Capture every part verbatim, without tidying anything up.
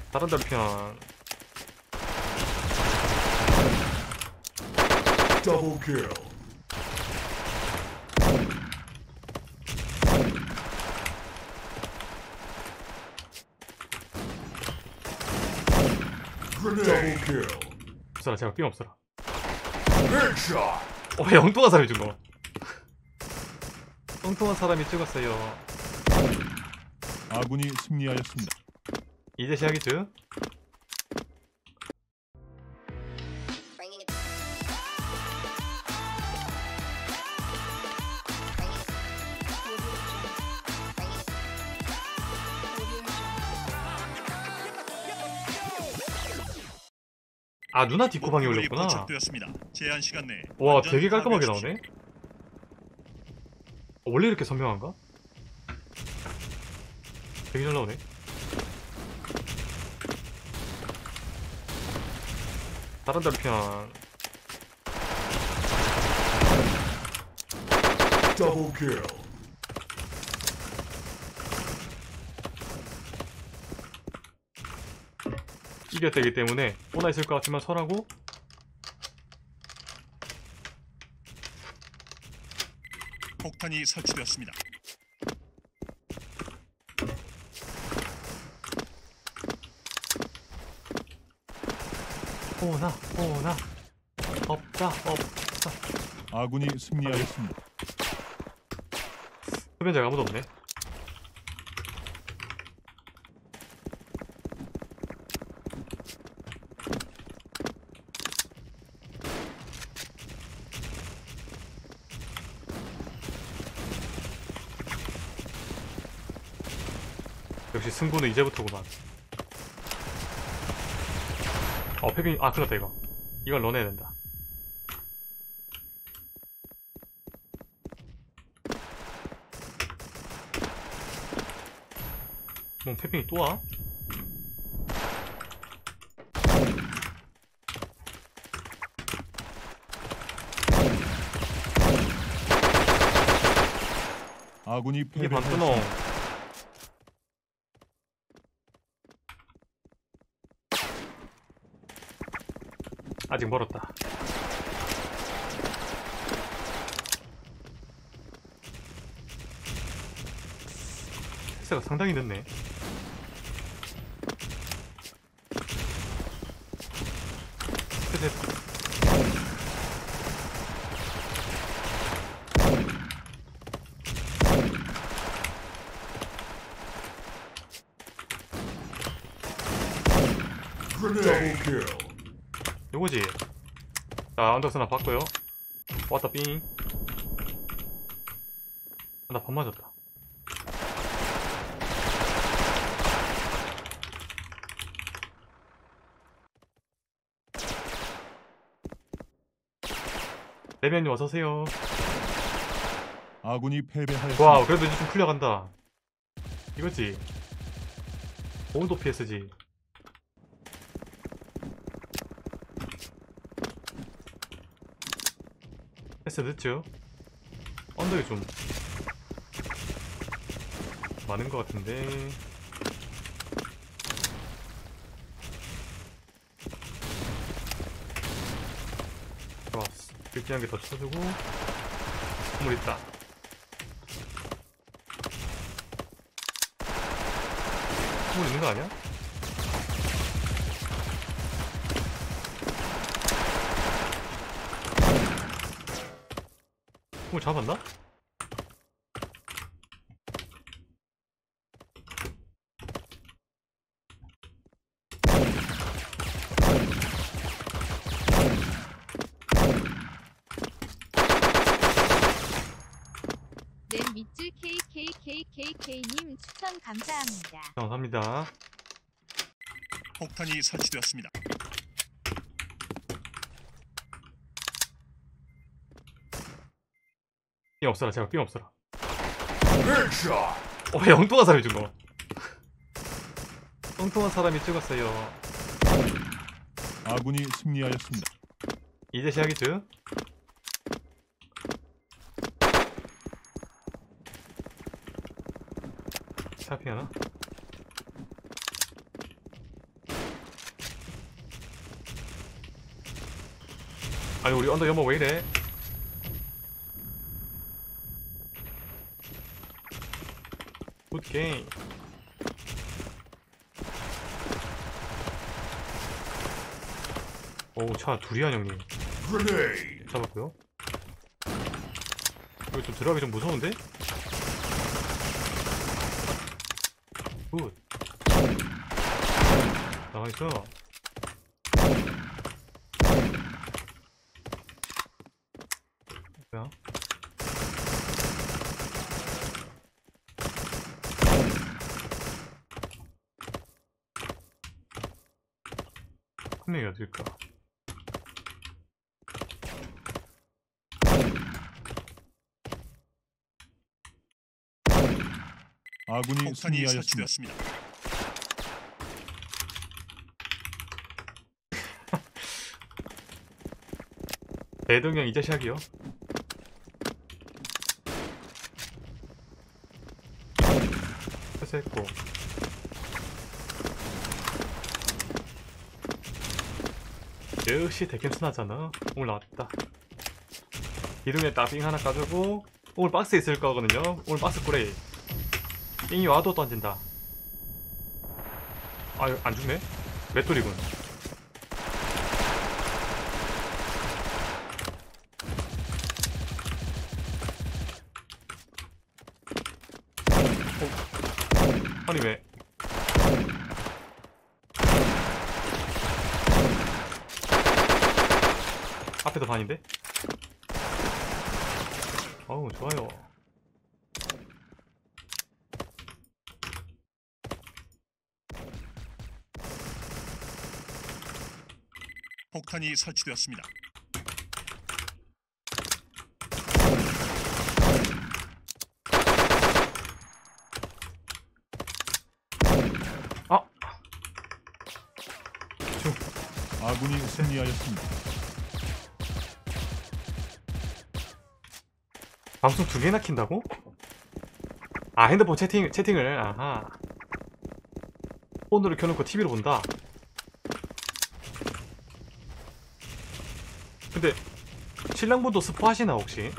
다른 데로 편. Double kill. Grenade. Double kill. 없어라, 제가 삥 없어라. Headshot. 어, 왜 엉뚱한 사람이 죽어? 엉뚱한 사람이 찍었어요. 아군이 승리하였습니다. 이제 시작이죠? 아, 누나 디코방이 올렸구나. 제한 시간 내에 와, 되게 깔끔하게 나오네. 어, 원래 이렇게 선명한가? 되게 잘 나오네. 다른 데로 편. Double kill. 이겼되기 때문에 오나 있을 것 같지만 설하고. 폭탄이 설치되었습니다. 오나 오나 없다 없다. 아군이 승리하였습니다. 흡연자가 아무도 없네. 역시 승부는 이제부터구만. 어, 패빙, 아, 큰일났다, 이거. 이걸 넣어내야 된다. 뭐, 패빙이 또 와? 아군이 이게 반끊어. 패배하였습니다. 아직 멀었다. 헬스가 상당히 늦네. 됐다. Double kill. 요거지. 자, 언덕스나 봤고요. 왔다 삥. 아, 나 밥 맞았다. 레미안님 어서오세요. 아군이 패배하였습니다. 와우, 그래도 이제 좀 풀려간다. 이거지. 오운도 피에스지. 패스 늦죠? 언덕이 좀 많은 것 같은데. 좋았어. 일기 한 개 더 쳐주고. 건물 있다. 건물 있는 거 아니야? 건물 잡았나? 네, 밑줄 케이케이케이케이케이님 추천 감사합니다. 감사합니다. 폭탄이 설치되었습니다. 삥 없어라, 제가 삥 없어라. Headshot. 어, 왜 엉뚱한 사람이 죽어? 엉뚱한 사람이 찍었어요. 아군이 승리하였습니다. 이제 시작이죠? 샤핑 하나? 아니 우리 언더 연막 왜 이래? 굿 게임. 오, 차 둘이야 형님. Grenade. 잡았고요. 이거 좀 들어가기 좀 무서운데? 굿. 나가있어. 뭐야? 한 명이 어딜까? 아군이 음, 승리하였습니다. 폭탄이 설치되었습니다. 대동형 이제 시작이요. 패스했고. 역시 데캠스나잖아. 오늘 나왔다. 기둥에 따빙 하나 까주고 오늘 박스에 있을 거거든요. 오늘 박스 꾸레이. 삥이 와도 던진다. 아유 안 죽네? 맷돌이군. 어. 아니 왜? 앞에도 반인데? 어우 좋아요. 폭탄이 설치되었습니다. 아! 아군이 승리하였습니다. 방송 두 개나 킨다고? 아 핸드폰 채팅, 채팅을 아하 폰으로 켜놓고 티비로 본다. 근데 신랑분도 스포 하시나 혹시?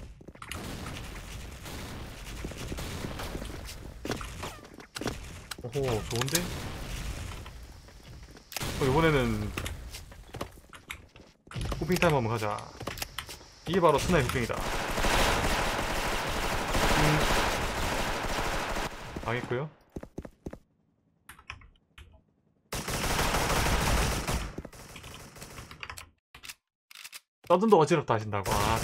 오호 좋은데? 어, 이번에는 후핑 타임 한번 가자. 이게 바로 스나이 후핑이다. 음. 망했고요. 떠든도 어지럽다 하신다고. 아,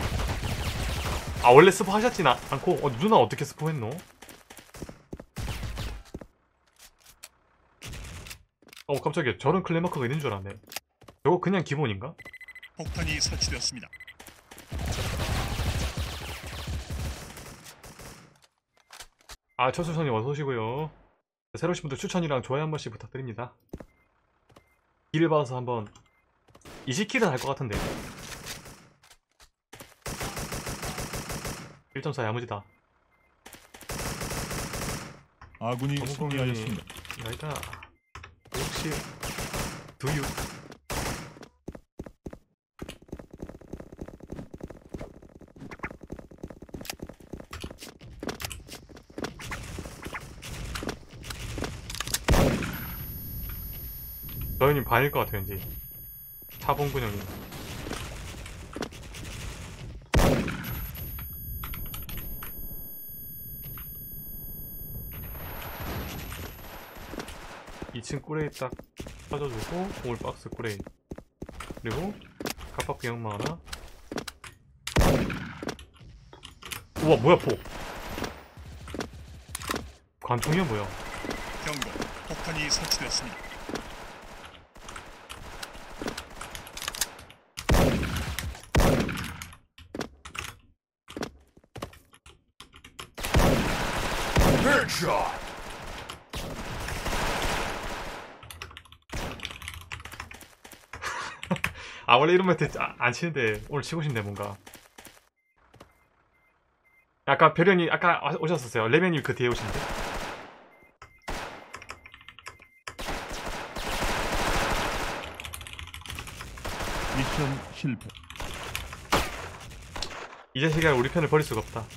아 원래 스포 하셨진 아, 않고 어, 누나 어떻게 스포했노? 어 깜짝이야. 저런 클레마커가 있는 줄 알았네. 저거 그냥 기본인가? 폭탄이 설치되었습니다. 아 철수선님 어서오시고요. 새로 오신 분들 추천이랑 좋아요 한 번씩 부탁드립니다. 길을 받아서 한번 이십 킬은 할 것 같은데. 일 점 사 야무지다. 아군이 너무 승리하였습니다. 나이다. 역시 두유. 너희님 반일 것 같아 왠지. 차봉근 형님. 이 층 꾸레이 딱 터져주고 올 박스 꾸레이 그리고 갑박 비형마 하나. 우와 뭐야 포 관통이야 뭐야. 경고. 폭탄이 설치되었습니다. Headshot. 아 원래 이런 멘트 아, 안 치는데 오늘 치고 싶네 뭔가. 아까 별현이 아까 오셨었어요. 레멘님 그 뒤에 오시는데. 미션 실패. 이 자식아 우리 편을 버릴 수가 없다.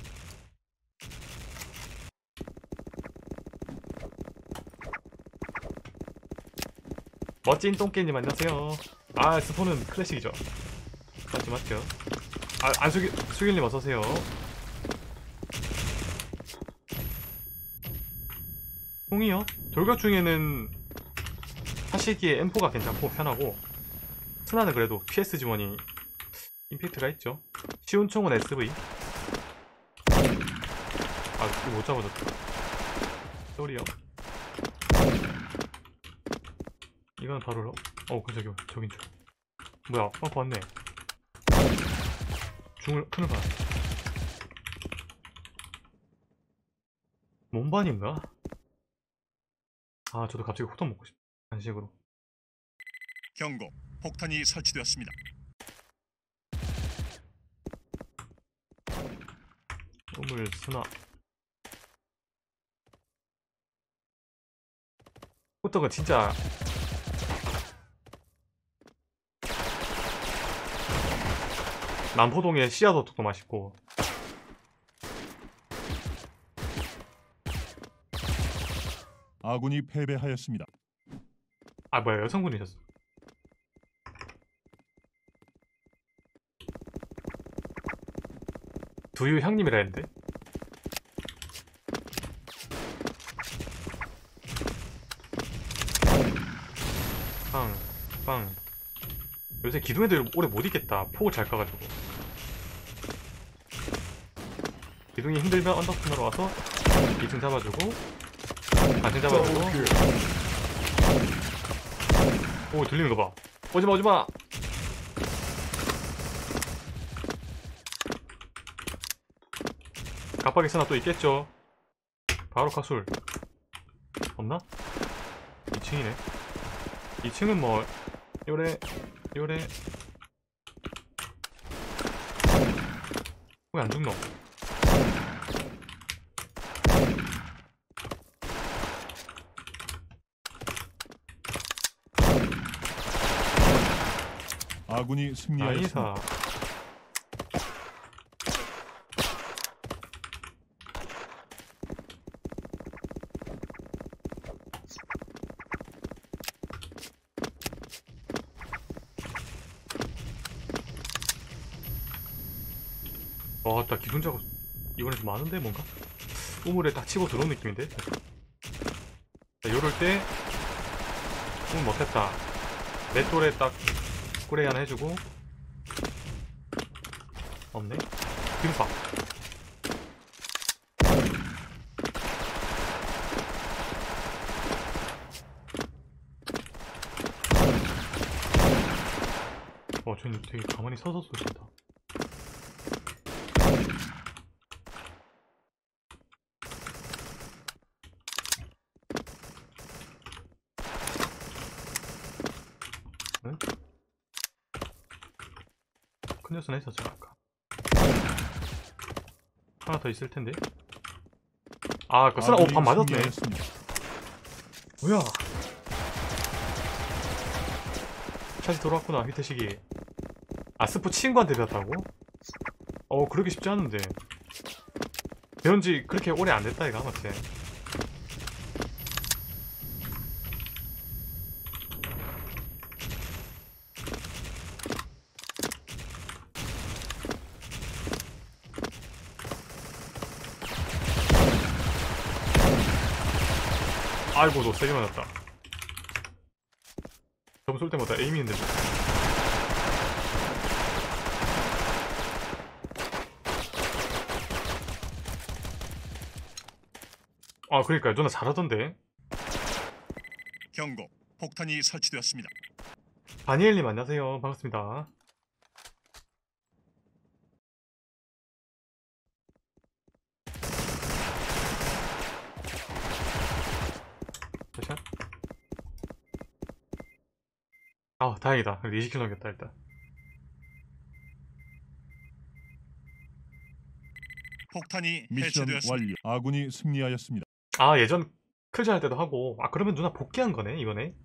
멋진 똥개님 안녕하세요. 아 스포는 클래식이죠. 맞죠 맞죠. 아 안수길 수길님 어서오세요. 총이요? 돌격 중에는 하시기에 엠포가 괜찮고 편하고, 스나는 그래도 피에스 지원이 임팩트가 있죠. 쉬운 총은 에스브이. 아 이거 못 잡아줬다. 쏘리요. 이거는 바로 어 그 저기 저긴 줄. 뭐야 펑크 왔네. 중을 큰을 봐. 몸반인가? 아 저도 갑자기 호떡 먹고 싶다. 간식으로. 경고. 폭탄이 설치되었습니다. 우물 스나. 호떡은 진짜 남포동의 씨앗 호떡도 맛있고. 아군이 패배하였습니다. 아 뭐야 여성분이셨어. 두유 형님이라 했는데. 빵, 빵. 요새 기둥애들 오래 못 있겠다. 폭을 잘 까가지고. 기둥이 힘들면 언더스너로 와서 이 층 잡아주고, 반층 잡아주고. Double kill. 오 들리는 거 봐. 오지마 오지마. 갑박이 스나 또 있겠죠. 바로 카술. 없나? 이 층이네. 이 층은 뭐 요래 요래. 왜 안 죽노? 아군이 승리하였습니다. 나이사. 와, 나 기둥 작업 이번에 좀 많은데 뭔가? 우물에 딱 치고 들어온 느낌인데? 자, 요럴 때 우물 못했다. 내 또래 딱 꾸레이 하나 해주고. 없네? 기둥박. 와, 쟤는 되게 가만히 서서 쏘신다. 응? 큰 녀석은 했었죠 아까. 하나 더 있을 텐데. 아, 그 쓰나. 오, 밥 맞았네. 승리하였습니다. 뭐야? 다시 돌아왔구나. 히트식이. 아, 스포 친구한테 배웠다고? 어, 그러기 쉽지 않은데. 배운지 그렇게 오래 안 됐다 이거 맞지? 아이고, 너 세게 맞았다. 저번 쏠 때마다 에임이 힘들지. 아, 그러니까요. 누나 잘하던데. 경고. 폭탄이 설치되었습니다. 다니엘님 안녕하세요. 반갑습니다. 샷. 아, 다행이다. 이십 킬 넘겼다 일단. 폭탄이 미션 해체되었습니다. 완료. 아군이 승리하였습니다. 아, 예전 클전 할 때도 하고. 아, 그러면 누나 복귀한 거네 이번에.